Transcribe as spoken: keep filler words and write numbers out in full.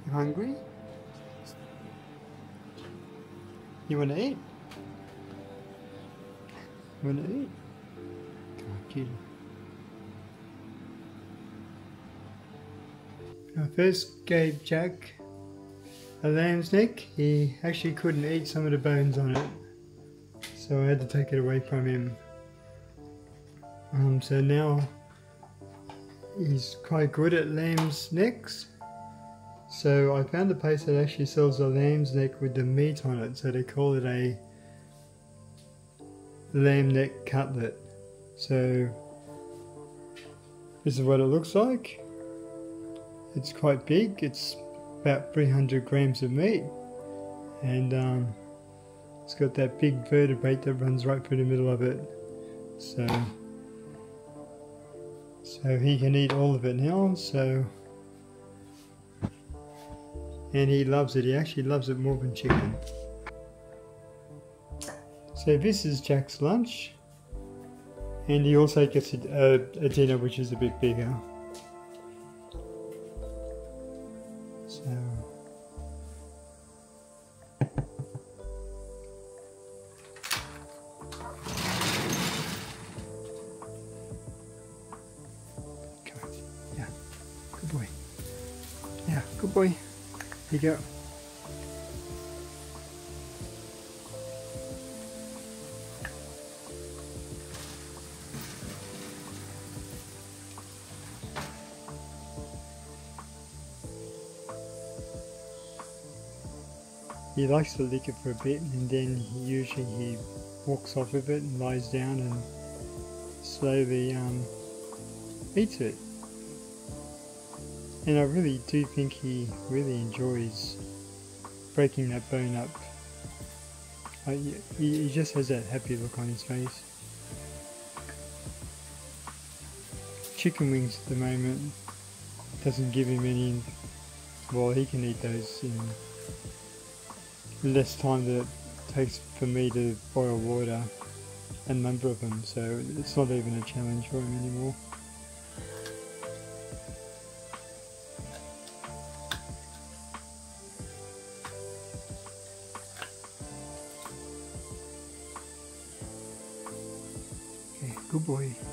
You hungry? You want to eat? You want to eat? Come on, cutie. I first gave Jack a lamb's neck. He actually couldn't eat some of the bones on it, so I had to take it away from him. Um, so now he's quite good at lamb's necks. So I found a place that actually sells a lamb's neck with the meat on it, so they call it a lamb neck cutlet. So this is what it looks like. It's quite big. It's about three hundred grams of meat, and um, it's got that big vertebrae that runs right through the middle of it. So, so he can eat all of it now. So, and he loves it. He actually loves it more than chicken. So this is Jack's lunch, and he also gets a, a, a dinner which is a bit bigger. So, come on. Yeah, good boy. Yeah, good boy. Here you go. He likes to lick it for a bit, and then he usually he walks off of it and lies down and slowly um, eats it. And I really do think he really enjoys breaking that bone up. I, he, he just has that happy look on his face. Chicken wings at the moment doesn't give him any. Well, he can eat those in less time than it takes for me to boil water, a number of them, so it's not even a challenge for him anymore. Okay, good boy.